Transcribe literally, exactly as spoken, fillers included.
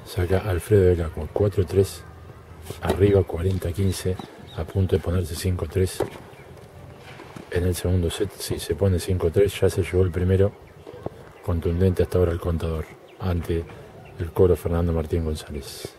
Saca Alfredo Vega con cuatro tres, arriba cuarenta a quince, a punto de ponerse cinco tres. En el segundo set, si se pone cinco tres, ya se llevó el primero. Contundente hasta ahora el contador ante el coro Fernando Martín González.